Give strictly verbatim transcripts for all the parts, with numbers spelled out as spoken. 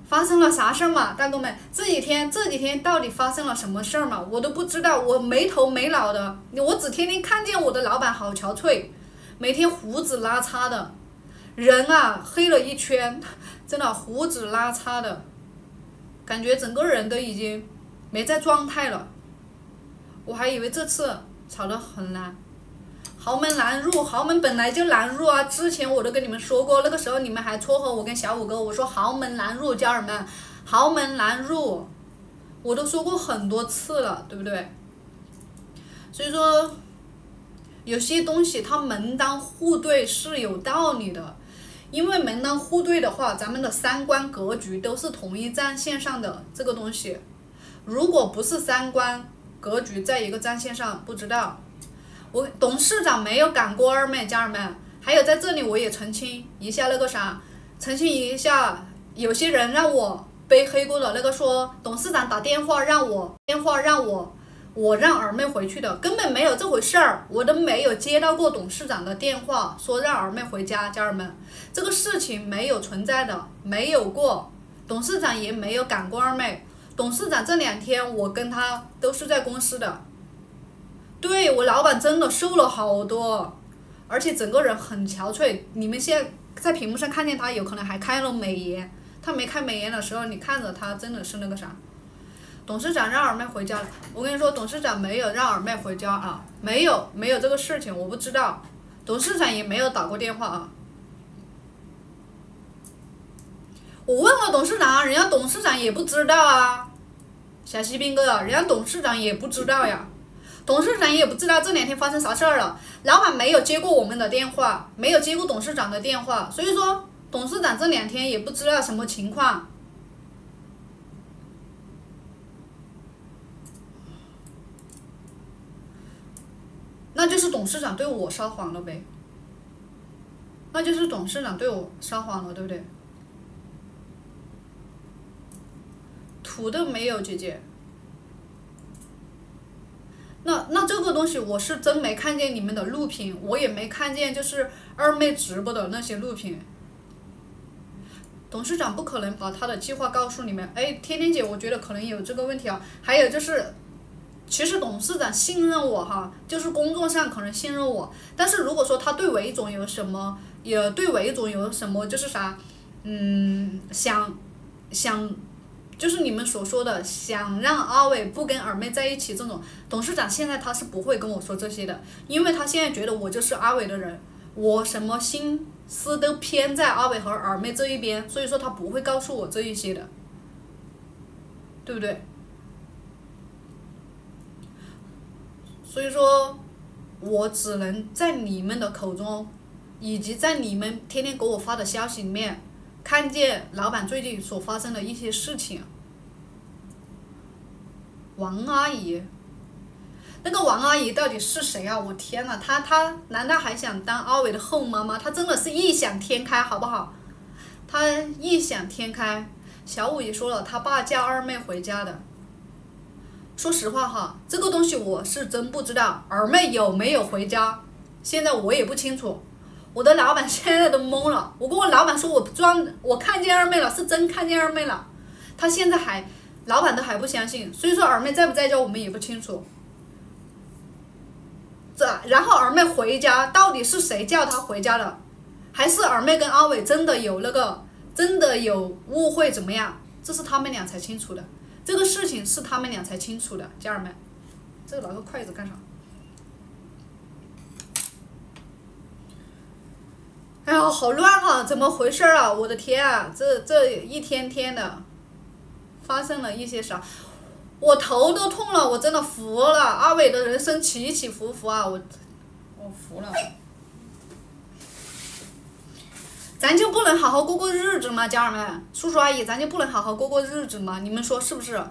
发生了啥事儿嘛，大哥们？这几天这几天到底发生了什么事儿嘛？我都不知道，我没头没脑的，我只天天看见我的老板好憔悴，每天胡子拉碴的，人啊黑了一圈，真的胡子拉碴的，感觉整个人都已经没在状态了。我还以为这次炒得很难。豪门难入，豪门本来就难入啊！之前我都跟你们说过，那个时候你们还撮合我跟小五哥，我说豪门难入，家人们，豪门难入，我都说过很多次了，对不对？所以说，有些东西它门当户对是有道理的，因为门当户对的话，咱们的三观格局都是同一战线上的这个东西，如果不是三观格局在一个战线上，不知道。我董事长没有赶过二妹，家人们，还有在这里我也澄清一下那个啥，澄清一下，有些人让我背黑锅的那个说董事长打电话让我电话让我我让二妹回去的，根本没有这回事儿，我都没有接到过董事长的电话说让二妹回家，家人们，这个事情没有存在的，没有过，董事长也没有赶过二妹，董事长这两天我跟他都是在公司的。对，我老板真的瘦了好多，而且整个人很憔悴。你们现在在屏幕上看见他，有可能还开了美颜。他没开美颜的时候，你看着他真的是那个啥。董事长让二妹回家了，我跟你说，董事长没有让二妹回家啊，没有没有这个事情，我不知道。董事长也没有打过电话啊。我问了董事长，人家董事长也不知道啊。小西兵哥，人家董事长也不知道呀。董事长也不知道这两天发生啥事儿了，老板没有接过我们的电话，没有接过董事长的电话，所以说董事长这两天也不知道什么情况。那就是董事长对我撒谎了呗，那就是董事长对我撒谎了，对不对？图都没有，姐姐。那那这个东西我是真没看见你们的录屏，我也没看见就是二妹直播的那些录屏。董事长不可能把他的计划告诉你们。哎，天天姐，我觉得可能有这个问题啊。还有就是，其实董事长信任我哈，就是工作上可能信任我，但是如果说他对韦总有什么，也对韦总有什么就是啥，嗯，想想。就是你们所说的想让阿伟不跟二妹在一起这种，董事长现在他是不会跟我说这些的，因为他现在觉得我就是阿伟的人，我什么心思都偏在阿伟和二妹这一边，所以说他不会告诉我这一些的，对不对？所以说，我只能在你们的口中，以及在你们天天给我发的消息里面。看见老板最近所发生的一些事情，王阿姨，那个王阿姨到底是谁啊？我天呐，她她难道还想当阿伟的后妈吗？她真的是异想天开，好不好？她异想天开。小五也说了，他爸叫二妹回家的。说实话哈，这个东西我是真不知道，二妹有没有回家，现在我也不清楚。我的老板现在都懵了，我跟我老板说我装，我看见二妹了，是真看见二妹了，他现在还，老板都还不相信，所以说二妹在不在家我们也不清楚。这然后二妹回家，到底是谁叫她回家的？还是二妹跟阿伟真的有那个，真的有误会怎么样？这是他们俩才清楚的，这个事情是他们俩才清楚的，家人们，这个拿个筷子干啥？哎呀，好乱啊！怎么回事啊？我的天啊，这这一天天的，发生了一些啥？我头都痛了，我真的服了。阿伟的人生起起伏伏啊，我我服了。咱就不能好好过过日子吗，家人们？叔叔阿姨，咱就不能好好过过日子吗？你们说是不是？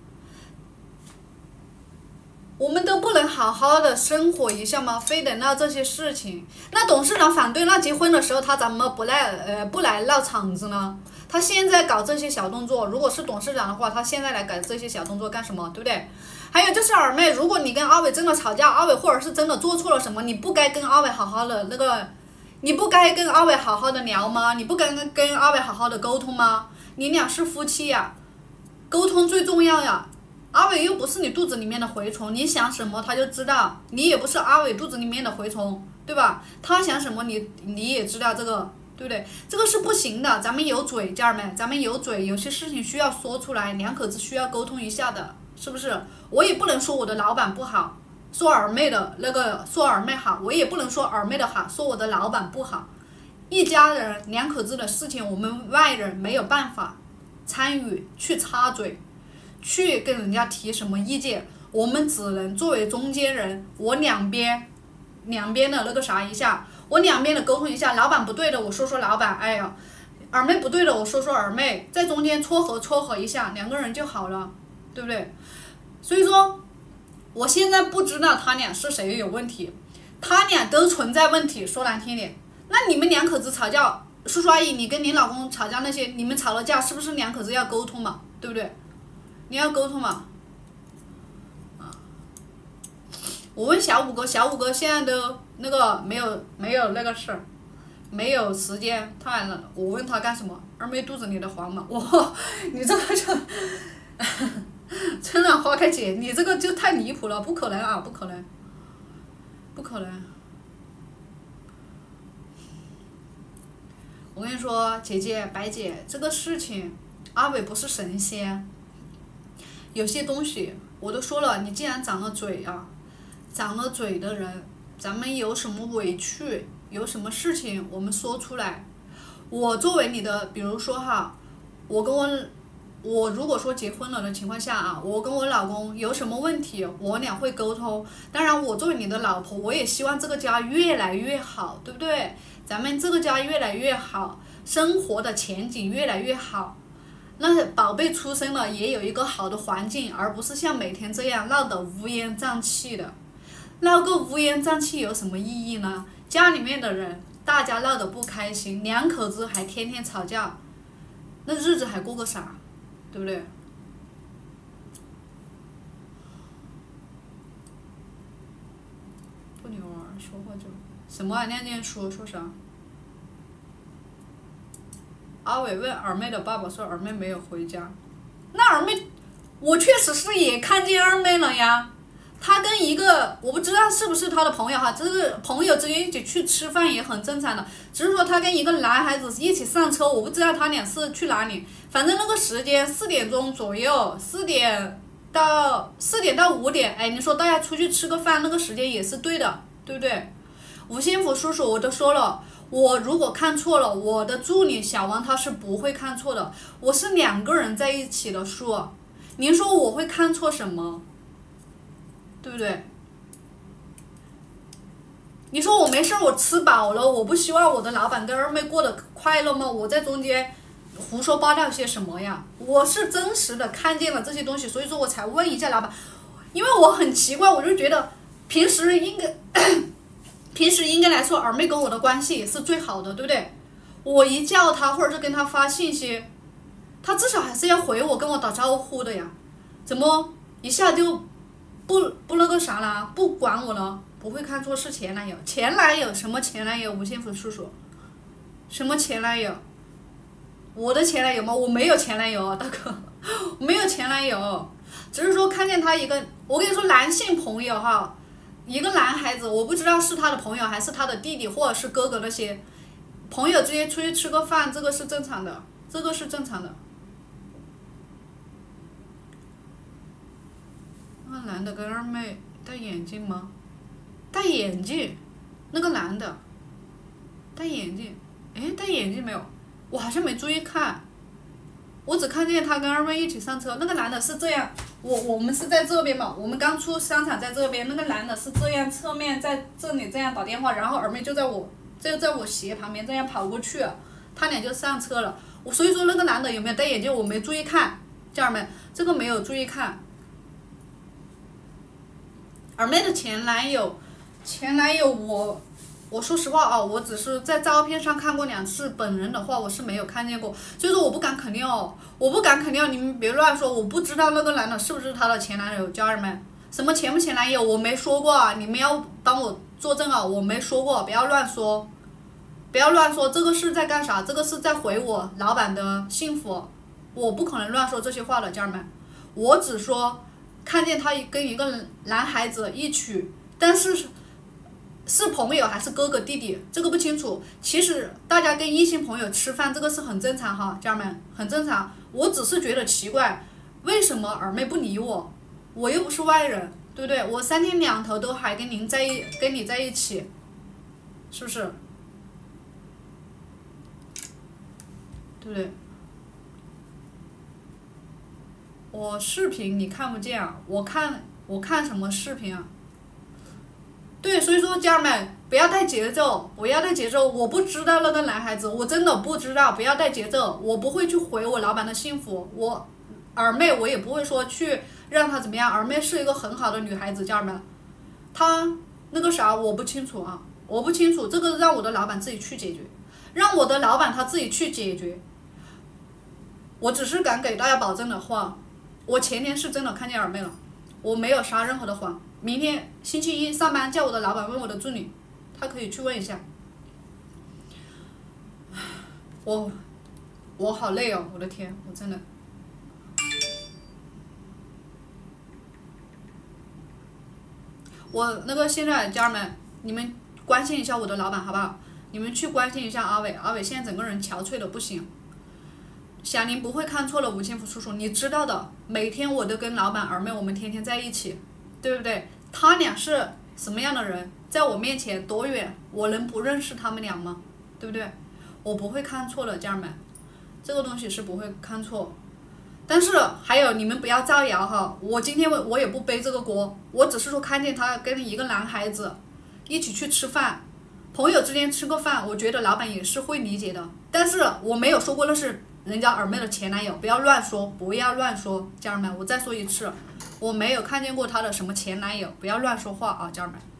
我们都不能好好的生活一下吗？非得闹这些事情？那董事长反对，那结婚的时候他怎么不来呃不来闹场子呢？他现在搞这些小动作，如果是董事长的话，他现在来搞这些小动作干什么？对不对？还有就是二妹，如果你跟阿伟真的吵架，阿伟或者是真的做错了什么，你不该跟阿伟好好的那个，你不该跟阿伟好好的聊吗？你不该跟跟阿伟好好的沟通吗？ 你俩是夫妻呀，沟通最重要呀。阿伟又不是你肚子里面的蛔虫，你想什么他就知道，你也不是阿伟肚子里面的蛔虫，对吧？他想什么你你也知道这个，对不对？这个是不行的，咱们有嘴，家人们，咱们有嘴，有些事情需要说出来，两口子需要沟通一下的，是不是？我也不能说我的老板不好，说二妹的那个说二妹好，我也不能说二妹的好，说我的老板不好。一家人两口子的事情，我们外人没有办法参与去插嘴，去跟人家提什么意见，我们只能作为中间人，我两边两边的那个啥一下，我两边的沟通一下，老板不对的我说说老板，哎呀，二妹不对的我说说二妹，在中间撮合撮合一下，两个人就好了，对不对？所以说我现在不知道他俩是谁有问题，他俩都存在问题，说难听点，那你们两口子吵架，叔叔阿姨，你跟你老公吵架那些，你们吵了架是不是两口子要沟通嘛？对不对？你要沟通嘛？啊！我问小五哥，小五哥现在都那个没有没有那个事儿，没有时间，他还了。我问他干什么？二妹肚子里的黄毛，哇！你这个就春暖花开姐，你这个就太离谱了，不可能啊，不可能，不可能。我跟你说，姐姐白姐，这个事情，阿伟不是神仙。有些东西我都说了，你既然长了嘴啊，长了嘴的人，咱们有什么委屈，有什么事情，我们说出来。我作为你的，比如说哈，我跟我，我如果说结婚了的情况下啊，我跟我老公有什么问题，我俩会沟通。当然，我作为你的老婆，我也希望这个家越来越好，对不对？咱们这个家越来越好，生活的前景越来越好。那宝贝出生了，也有一个好的环境，而不是像每天这样闹得乌烟瘴气的。闹个乌烟瘴气有什么意义呢？家里面的人大家闹得不开心，两口子还天天吵架，那日子还过个啥？对不对？不牛啊，说话就什么啊？亮剑说说啥？阿伟问二妹的爸爸说二妹没有回家，那二妹，我确实是也看见二妹了呀。她跟一个我不知道是不是她的朋友哈，这是朋友之间一起去吃饭也很正常的，只是说她跟一个男孩子一起上车，我不知道他俩是去哪里。反正那个时间四点钟左右，四点到四点到五点，哎，你说大家出去吃个饭，那个时间也是对的，对不对？吴幸福叔叔我都说了。我如果看错了，我的助理小王他是不会看错的。我是两个人在一起的书，您说我会看错什么？对不对？你说我没事，我吃饱了，我不希望我的老板跟二妹过得快乐吗？我在中间胡说八道些什么呀？我是真实的看见了这些东西，所以说我才问一下老板，因为我很奇怪，我就觉得平时应该。平时应该来说，二妹跟我的关系是最好的，对不对？我一叫她，或者是跟她发信息，她至少还是要回我，跟我打招呼的呀。怎么一下就不不那个啥了，不管我了？不会看错是前男友？前男友什么前男友？吴幸福叔叔，什么前男友？我的前男友吗？我没有前男友啊，大哥，我没有前男友，只是说看见他一个，我跟你说，男性朋友哈。一个男孩子，我不知道是他的朋友还是他的弟弟或者是哥哥，那些朋友之间出去吃个饭，这个是正常的，这个是正常的。那个男的跟二妹戴眼镜吗？戴眼镜，那个男的戴眼镜，哎，戴眼镜没有？我好像没注意看，我只看见他跟二妹一起上车，那个男的是这样。我我们是在这边嘛，我们刚出商场在这边，那个男的是这样侧面在这里这样打电话，然后二妹就在我就在我斜旁边这样跑过去，他俩就上车了。我所以说那个男的有没有戴眼镜我没注意看，家人们这个没有注意看。二妹的前男友，前男友我我说实话啊，我只是在照片上看过两次，本人的话我是没有看见过，所以说我不敢肯定哦，我不敢肯定，你们别乱说，我不知道那个男的是不是他的前男友，家人们，什么前不前男友我没说过啊，你们要帮我作证啊，我没说过，不要乱说，不要乱说，这个是在干啥？这个是在回我老板的幸福， 我不可能乱说这些话的，家人们。我只说看见他跟一个男孩子一起，但是是朋友还是哥哥弟弟，这个不清楚。其实大家跟异性朋友吃饭，这个是很正常哈，家人们，很正常。我只是觉得奇怪，为什么二妹不理我？我又不是外人，对不对？我三天两头都还跟您在一跟你在一起，是不是？对不对？我视频你看不见啊，我看我看什么视频啊？对，所以说家人们不要带节奏，不要带节奏。我不知道那个男孩子，我真的不知道，不要带节奏。我不会去毁我老板的幸福，我二妹我也不会说去让她怎么样。二妹是一个很好的女孩子，家人们，她那个啥我不清楚啊，我不清楚，这个让我的老板自己去解决，让我的老板他自己去解决。我只是敢给大家保证的话，我前天是真的看见二妹了，我没有撒任何的谎。明天星期一上班，叫我的老板问我的助理，他可以去问一下。我我好累哦，我的天，我真的。我那个现在家人们，你们关心一下我的老板好不好？你们去关心一下阿伟，阿伟现在整个人憔悴的不行。小林不会看错了，吴清福叔叔，你知道的，每天我都跟老板二妹，我们天天在一起。对不对？他俩是什么样的人，在我面前多远，我能不认识他们俩吗？对不对？我不会看错的，家人们，这个东西是不会看错。但是还有你们不要造谣哈，我今天我也不背这个锅，我只是说看见他跟一个男孩子一起去吃饭，朋友之间吃个饭，我觉得老板也是会理解的。但是我没有说过那是人家二妹的前男友，不要乱说，不要乱说，家人们，我再说一次。我没有看见过她的什么前男友，不要乱说话啊，家人们。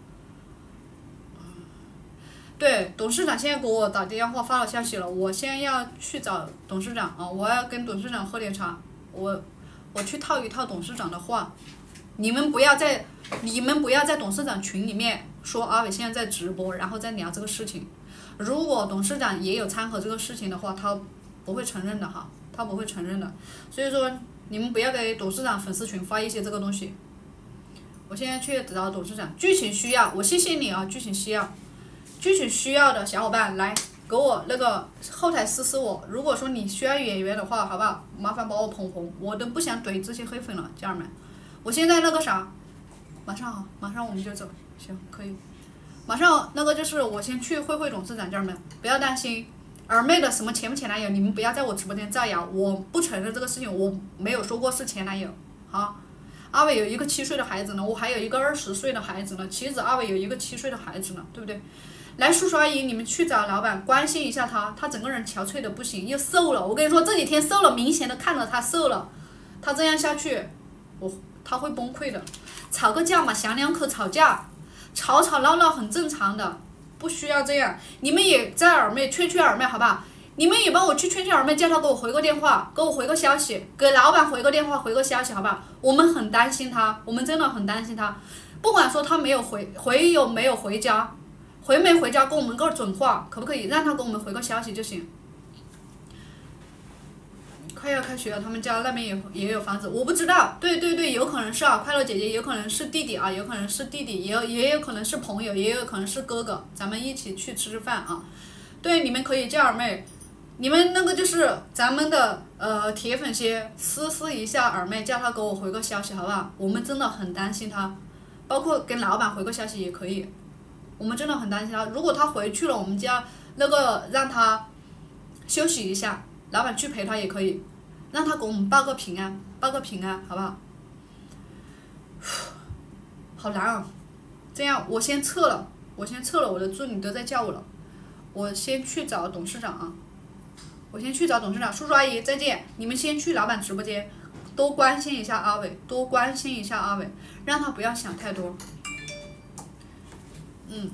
对，董事长现在给我打电话发了消息了，我现在要去找董事长啊，我要跟董事长喝点茶，我我去套一套董事长的话，你们不要在你们不要在董事长群里面说阿伟现在在直播，然后再聊这个事情。如果董事长也有掺和这个事情的话，他不会承认的哈，他不会承认的，所以说。你们不要给董事长粉丝群发一些这个东西。我现在去找董事长，剧情需要，我谢谢你啊，剧情需要，剧情需要的小伙伴来给我那个后台私私我。如果说你需要演员的话，好不好？麻烦把我捧红，我都不想怼这些黑粉了，家人们。我现在那个啥，马上啊，马上我们就走，行，可以。马上那个就是我先去会会董事长，家人们不要担心。二妹的什么前不前男友，你们不要在我直播间造谣，我不承认这个事情，我没有说过是前男友。好，阿伟有一个七岁的孩子呢，我还有一个二十岁的孩子呢，妻子阿伟有一个七岁的孩子呢，对不对？来，叔叔阿姨，你们去找老板关心一下他，他整个人憔悴的不行，又瘦了。我跟你说，这几天瘦了，明显的看到他瘦了，他这样下去，我他会崩溃的。吵个架嘛，小两口吵架，吵吵闹闹很正常的。不需要这样，你们也在二妹劝劝二妹好不好？你们也帮我去劝劝二妹，叫她给我回个电话，给我回个消息，给老板回个电话，回个消息好不好？我们很担心她，我们真的很担心她。不管说她没有回回有没有回家，回没回家，给我们个准话，可不可以？让她给我们回个消息就行。快要开学了，他们家那边也也有房子，我不知道。对对对，有可能是啊，快乐姐姐，有可能是弟弟啊，有可能是弟弟，也有也有可能是朋友，也有可能是哥哥，咱们一起去吃吃饭啊。对，你们可以叫二妹，你们那个就是咱们的呃铁粉些私私一下二妹，叫她给我回个消息好不好？我们真的很担心她，包括跟老板回个消息也可以，我们真的很担心她。如果她回去了，我们就要那个让她休息一下，老板去陪她也可以。让他给我们报个平安，报个平安，好不好？好难啊！这样，我先撤了，我先撤了，我的助理都在叫我了，我先去找董事长啊！我先去找董事长，叔叔阿姨再见！你们先去老板直播间，多关心一下阿伟，多关心一下阿伟，让他不要想太多。嗯。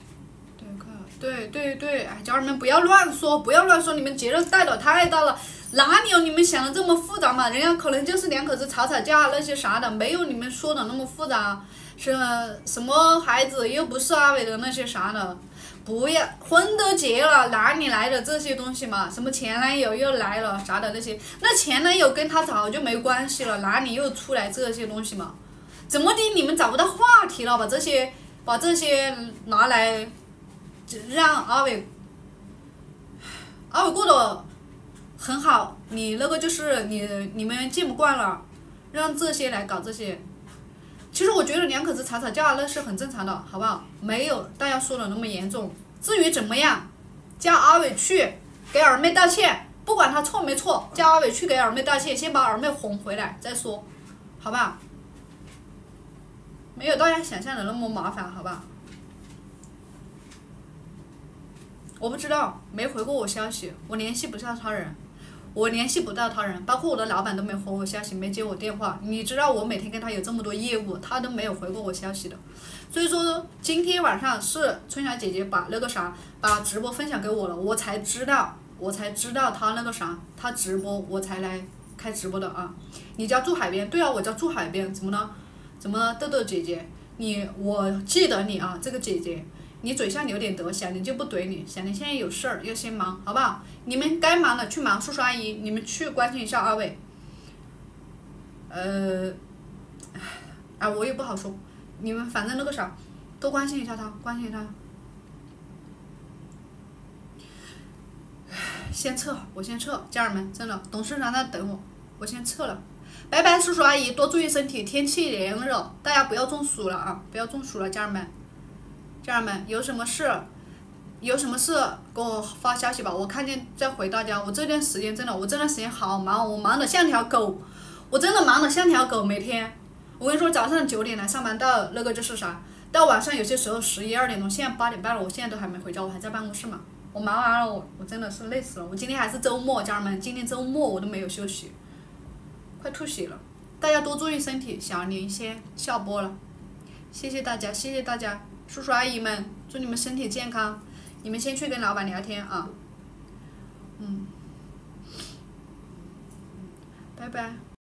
对对对，哎，家人们不要乱说，不要乱说，你们节奏带的太大了。 哪里有你们想的这么复杂嘛？人家可能就是两口子吵吵架那些啥的，没有你们说的那么复杂。是什么孩子又不是阿伟的那些啥的，不要婚都结了，哪里来的这些东西嘛？什么前男友又来了啥的那些，那前男友跟他早就没关系了，哪里又出来这些东西嘛？怎么的你们找不到话题了？把这些把这些拿来让阿伟阿伟过得很好，你那个就是你你们见不惯了，让这些来搞这些。其实我觉得两口子吵吵架那是很正常的，好不好？没有大家说的那么严重。至于怎么样，叫阿伟去给二妹道歉，不管他错没错，叫阿伟去给二妹道歉，先把二妹哄回来再说，好不好？没有大家想象的那么麻烦，好不好？我不知道，没回过我消息，我联系不上他人。我联系不到他人，包括我的老板都没回我消息，没接我电话。你知道我每天跟他有这么多业务，他都没有回过我消息的。所以说今天晚上是春霞姐姐把那个啥，把直播分享给我了，我才知道，我才知道他那个啥，他直播我才来开直播的啊。你家住海边？对啊，我家住海边，怎么了？怎么了，豆豆姐姐？你我记得你啊，这个姐姐。你嘴上有点德，小林就不怼你。小林现在有事儿要先忙，好不好？你们该忙的去忙，叔叔阿姨，你们去关心一下阿伟。呃，啊，我也不好说，你们反正那个啥，多关心一下他，关心他。先撤，我先撤，家人们，真的，董事长在等我，我先撤了。拜拜，叔叔阿姨，多注意身体，天气炎热，大家不要中暑了啊，不要中暑了，家人们。家人们，有什么事，有什么事给我发消息吧，我看见再回大家。我这段时间真的，我这段时间好忙，我忙得像条狗，我真的忙得像条狗，每天。我跟你说，早上九点来上班，到那个就是啥，到晚上有些时候十一二点钟，现在八点半了，我现在都还没回家，我还在办公室嘛。我忙完了，我我真的是累死了。我今天还是周末，家人们，今天周末我都没有休息，快吐血了。大家多注意身体，小林先下播了，谢谢大家，谢谢大家。叔叔阿姨们，祝你们身体健康。你们先去跟老板聊天啊。嗯，拜拜。